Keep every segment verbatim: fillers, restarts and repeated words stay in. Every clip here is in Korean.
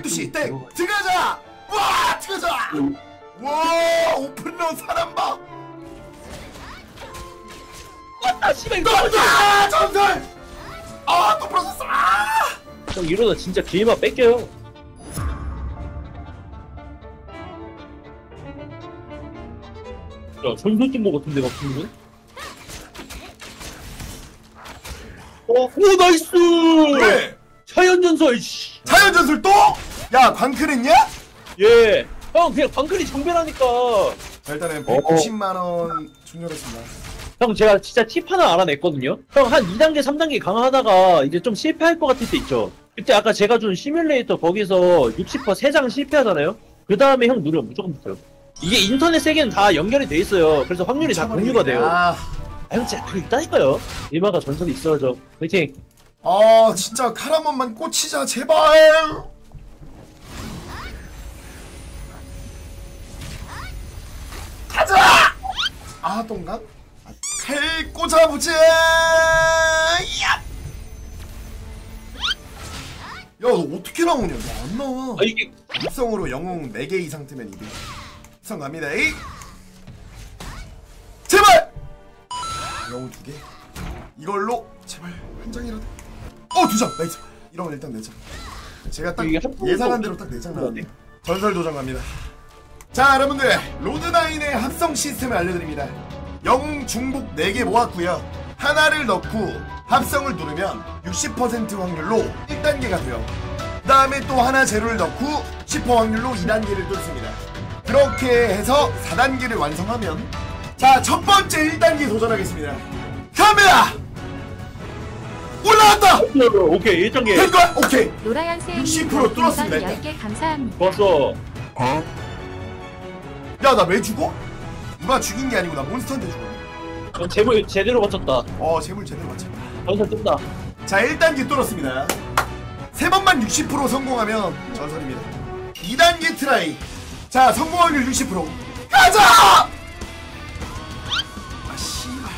십이 시 땡 들어가자. 와 들어가자. 와 오픈런 사람 봐. 왔다 씨발 이거 아 전설. 아또 프로세스. 아 형 이러다 진짜 게임만 뺏겨요. 야 전설 찐거 같은데 막 보면? 어, 오 나이스! 그래. 자연전설 씨. 자연전술 또? 야 광클했냐? 예. 형 그냥 방클이 정배라니까. 자 일단은 백구십만 원 충전했습니다. 형 제가 진짜 팁 하나 알아냈거든요. 형 한 이 단계 삼 단계 강화하다가 이제 좀 실패할 것 같을 때 있죠. 그때 아까 제가 준 시뮬레이터 거기서 육십 퍼센트 세 장 실패하잖아요. 그 다음에 형 누르면 무조건 붙어요. 이게 인터넷 세계는 다 연결이 돼 있어요. 그래서 확률이 다 공유가 돼요. 아, 아 형 진짜 그거 있다니까요. 일마가 전설이 있어야죠. 화이팅. 아 진짜 칼 한 번만 꽂히자 제발. 가자. 아 똥감? 아, 칼 꽂아보자. 야. 야 너 어떻게 나오냐? 너 안 나와. 아 이게 합성으로 영웅 네 개 이상 뜨면 이득. 합성 갑니다. 에이. 제발. 영웅 두 개. 이걸로 제발 한 장이라도. 어 두 장. 나이스. 이러면 일단 네 장. 제가 딱 예상한 대로 딱 네 장 나왔네. 전설 도전 갑니다. 자 여러분들 로드나인의 합성 시스템을 알려드립니다. 영웅 중복 네 개 모았고요. 하나를 넣고 합성을 누르면 육십 퍼센트 확률로 일 단계가 돼요. 그 다음에 또 하나 재료를 넣고 십 퍼센트 확률로 이 단계를 뚫습니다. 그렇게 해서 사 단계를 완성하면 자 첫번째 일 단계 도전하겠습니다. 갑니다! 올라왔다! 오케이 일 단계 될거야? 오케이 노라연생 육십 퍼센트 뚫었습니다. 열 개 감사합니다. 좋았어. 어? 야 나 왜 죽어? 누가 죽인 게 아니고 나 몬스터한테 죽어. 형 재물 제대로 맞췄다. 어 재물 제대로 맞췄다. 전설 뜬다. 자 일 단계 뚫었습니다. 세 번만 육십 퍼센트 성공하면 전설입니다. 이 단계 트라이. 자 성공 확률 육십 퍼센트 가자! 아 씨발.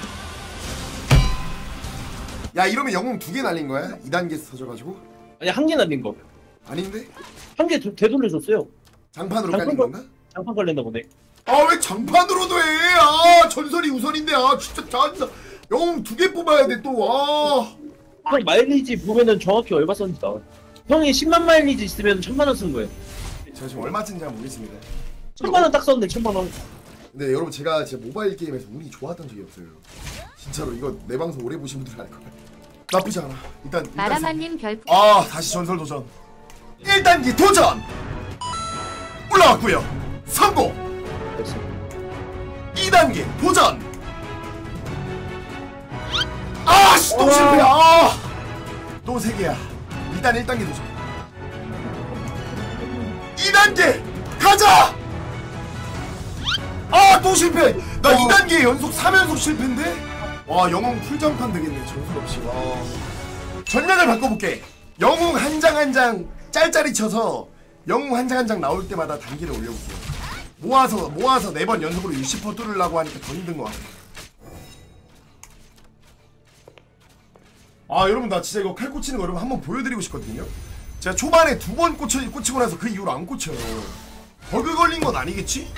야 이러면 영웅 두 개 날린 거야? 이 단계에서 터져가지고? 아니 한 개 날린 거. 아닌데? 한 개 되돌려줬어요. 장판으로 장판 깔린 걸- 건가? 장판 걸렸나 보네. 아 왜 장판으로도 해? 아 전설이 우선인데 아 진짜 짜증나. 영웅 두 개 뽑아야 돼 또. 아. 형 마일리지 보면은 정확히 얼마 썼는지 나와. 형이 십만 마일리지 있으면 천만 원 쓰는 거예요. 제가 지금 얼마쯤인지 한번 보겠습니다. 천만 원 딱 썼는데 천만 원. 근데 여러분 제가 제 모바일 게임에서 운이 좋았던 적이 없어요. 진짜로 이거 내 방송 오래 보신 분들 알 거예요. 나쁘지 않아. 일단, 일단 마라마님 별풍. 아 다시 전설 도전. 일 단계 도전. 올라왔고요. 성공. 됐어. 이 단계 도전. 아씨 또 실패야. 아! 또 세 개야. 일단 일 단계 도전. 이 단계 가자. 아 또 실패. 나 이 단계 연속 삼 연속 실패인데. 와 영웅 풀장판 되겠네. 전술 없이. 와. 전략을 바꿔볼게. 영웅 한 장 한 장 짤짤이 쳐서 영웅 한 장 한 장 나올 때마다 단계를 올려볼게요. 모아서 모아서 네 번 연속으로 육십 퍼센트 뚫으려고 하니까 더 힘든 것 같아. 아 여러분 나 진짜 이거 칼 꽂히는 거 여러분 한번 보여드리고 싶거든요. 제가 초반에 두 번 꽂혀, 꽂히고 나서 그 이후로 안 꽂혀요. 버그 걸린 건 아니겠지?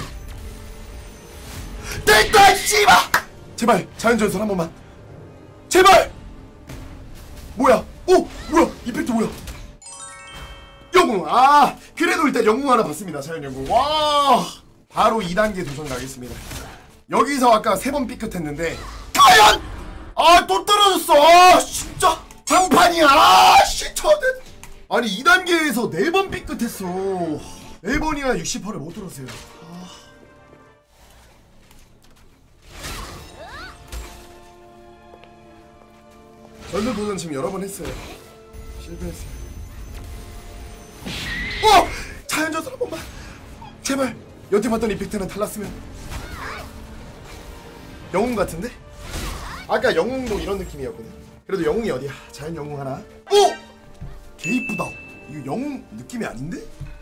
됐다 씨발! 제발 자연전설 한 번만 제발! 뭐야? 오! 뭐야? 이펙트 뭐야? 영웅! 아! 그래도 일단 영웅 하나 봤습니다. 자연영웅. 와! 바로 이 단계 도전 가겠습니다. 여기서 아까 세 번 삐끗했는데 과연! 아 또 떨어졌어! 아 진짜! 장판이야! 아 씨! 저는 아니 이 단계에서 네 번 삐끗했어. 네 번이나 육십 퍼센트를 못 들었어요. 아. 전설 도전 지금 여러 번 했어요. 실패했어요. 어! 자연전설 한 번만! 제발! 여태 봤던 이펙트는 달랐으면. 영웅 같은데? 아까 영웅도 이런 느낌이었거든. 그래도 영웅이 어디야? 자연 영웅 하나. 오! 개 이쁘다. 이거 영웅 느낌이 아닌데?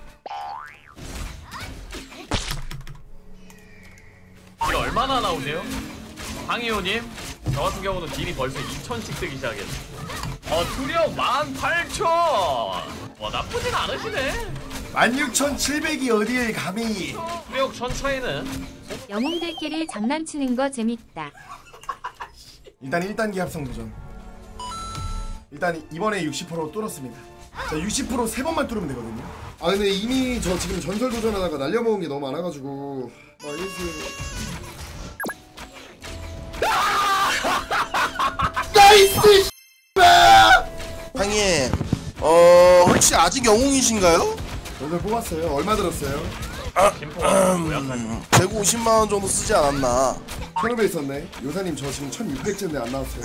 딜 얼마나 나오세요? 황희호님, 저 같은 경우는 딜이 벌써 이천씩 뜨기 시작했어. 어, 투력 만 팔천! 와, 나쁘진 않으시네. 만 육천칠백이 어딜 감히. 수력 천 차이는 영웅들끼리 장난치는 거 재밌다. 일단 일 단계 합성 도전. 일단 이번에 육십 퍼센트 뚫었습니다. 자, 육십 퍼센트 세 번만 뚫으면 되거든요. 아 근데 이미 저 지금 전설 도전하다가 날려먹은 게 너무 많아가지고. 아 나이스. 나이스. 형님, 어 혹시 아직 영웅이신가요? 전설 뽑았어요. 얼마 들었어요? 김포가 약간 백오십만 원 정도 쓰지 않았나? 천오백 있었네. 요사님 저 지금 천육백째인데 안 나왔어요.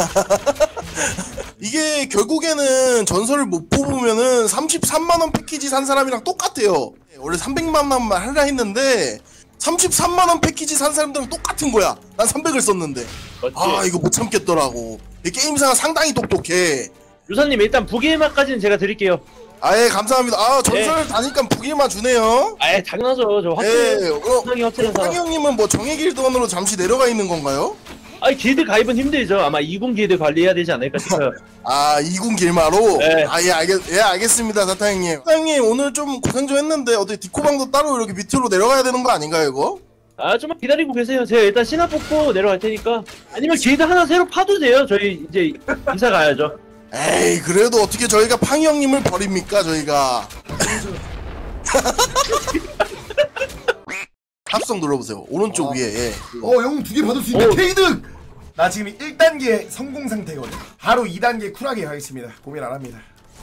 이게 결국에는 전설을 못 뽑으면은 삼십삼만 원 패키지 산 사람이랑 똑같아요. 원래 삼백만 원만 하려 했는데 삼십삼만 원 패키지 산 사람들은 똑같은 거야. 난 삼백을 썼는데. 맞지? 아 이거 못 참겠더라고. 이 게임사가 상당히 똑똑해. 유사님 일단 부기마까지는 제가 드릴게요. 아예 감사합니다. 아 전설 다니까 북일만 주네요. 아예 당연하죠. 저 예. 확실히 어, 상이 확실한 사람. 황희 형님은 뭐 정예 길드원으로 잠시 내려가 있는 건가요? 아니 길드 가입은 힘들죠. 아마 이군 길드 관리해야 되지 않을까 싶어요. 아 이군 길마로? 네. 아 예 알겠 예 알겠습니다 사타 형님. 사타 형님 오늘 좀 고생 좀 했는데 어떻게 디코방도 따로 이렇게 밑으로 내려가야 되는 거 아닌가요 이거? 아 좀만 기다리고 계세요. 제가 일단 신화 뽑고 내려갈 테니까. 아니면 길드 하나 새로 파도 돼요. 저희 이제 이사 가야죠. 에이 그래도 어떻게 저희가 팡이 형님을 버립니까 저희가. 합성 눌러보세요 오른쪽 아. 위에. 예. 어 영웅 두 개 받을 수 있는 어. K득! 나 지금 일 단계 성공 상태거든. 바로 이 단계 쿨하게 가겠습니다. 고민 안 합니다.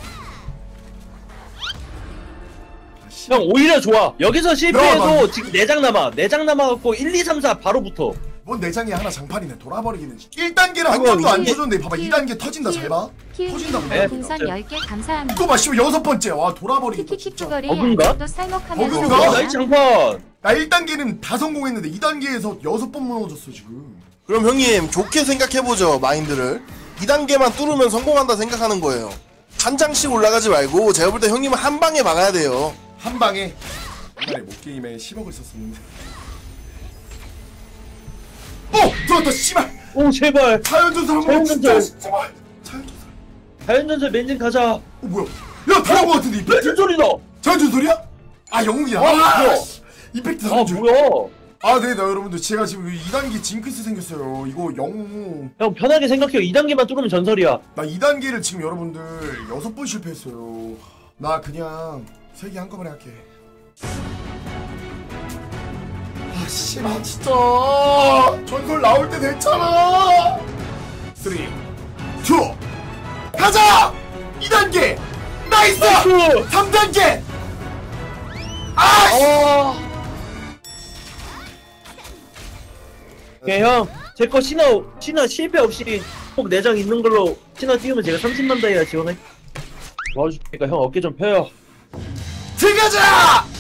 형 오히려 좋아. 여기서 실패해도 들어가. 지금 네 장 남아. 네 장 남아갖고 일, 이, 삼, 사 바로 붙어. 뭔 내장이 하나 장판이네. 돌아버리기는. 일 단계는 한 아이고, 번도 안 이게- 터졌는데 봐봐. 이 단계 터진다. 잘 봐. 터진다. 네. 풍선 열 개 감사합니다. 이거 봐 씨발 여섯 번째. 와 돌아버리겠다 진짜. 키키키쭈거리 어근가? 또 쌀먹하면 어근가? 어, 나이 장판. 나 일 단계는 다 성공했는데 이 단계에서 여섯 번 무너졌어 지금. 그럼 형님 좋게 생각해보죠 마인드를. 이 단계만 뚫으면 성공한다 생각하는 거예요. 한 장씩 올라가지 말고 제가 볼 때 형님은 한 방에 막아야 돼요. 한 방에 옛날에 목게임에 십억을 썼었는데. 어! 들어왔다 씨발! 오 제발. 자연전설 한번 진짜 자연전설. 제발! 자연전설. 자연전설 맨진 가자. 어 뭐야? 야 다른 거 같은데 이펙트? 무슨 소리다? 자연전설이야? 아 영웅이야. 아, 아, 뭐야? 씨. 이펙트 아 다른 줄. 뭐야? 아 네, 나 여러분들 제가 지금 이 단계 징크스 생겼어요. 이거 영웅. 형 편하게 생각해요. 이 단계만 뚫으면 전설이야. 나 이 단계를 지금 여러분들 여섯 번 실패했어요. 나 그냥 세 개 한꺼번에 할게. 아 씨발 진짜 전설 나올 때 됐잖아. 삼, 이, 가자! 이 단계! 나이스! 나이스! 삼 단계! 아! 씨! 어. 오케이 형. 제 거 신화 신화 실패 없이 꼭 내장 있는 걸로 신화 띄우면 제가 삼십만 다이아 지원해. 도와줄게니까 형 어깨 좀 펴요. 들어가자!